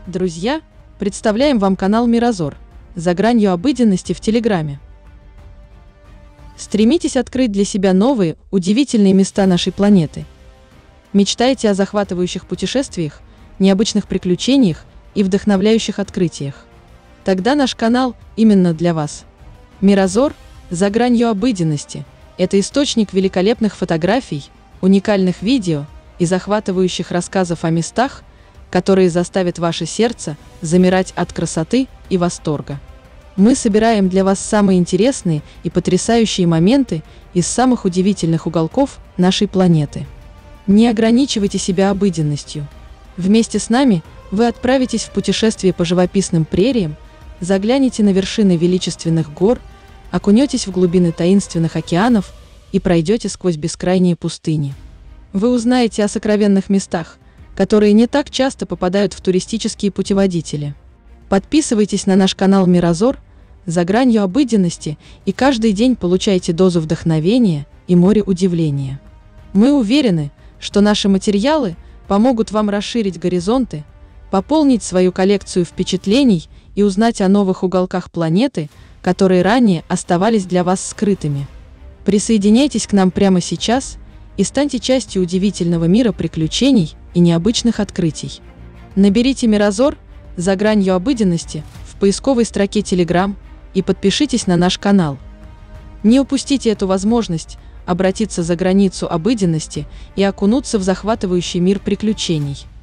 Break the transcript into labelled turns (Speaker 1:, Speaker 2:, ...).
Speaker 1: Друзья, представляем вам канал Мирозор «За гранью обыденности» в Телеграме. Стремитесь открыть для себя новые, удивительные места нашей планеты. Мечтаете о захватывающих путешествиях, необычных приключениях и вдохновляющих открытиях? Тогда наш канал именно для вас. Мирозор «За гранью обыденности» – это источник великолепных фотографий, уникальных видео и захватывающих рассказов о местах, которые заставят ваше сердце замирать от красоты и восторга. Мы собираем для вас самые интересные и потрясающие моменты из самых удивительных уголков нашей планеты. Не ограничивайте себя обыденностью. Вместе с нами вы отправитесь в путешествие по живописным прериям, заглянете на вершины величественных гор, окунетесь в глубины таинственных океанов и пройдете сквозь бескрайние пустыни. Вы узнаете о сокровенных местах, которые не так часто попадают в туристические путеводители. Подписывайтесь на наш канал Мирозор «За гранью обыденности» и каждый день получайте дозу вдохновения и море удивления. Мы уверены, что наши материалы помогут вам расширить горизонты, пополнить свою коллекцию впечатлений и узнать о новых уголках планеты, которые ранее оставались для вас скрытыми. Присоединяйтесь к нам прямо сейчас и станьте частью удивительного мира приключений и необычных открытий. Наберите Мирозор «За гранью обыденности» в поисковой строке Telegram и подпишитесь на наш канал. Не упустите эту возможность обратиться за границу обыденности и окунуться в захватывающий мир приключений.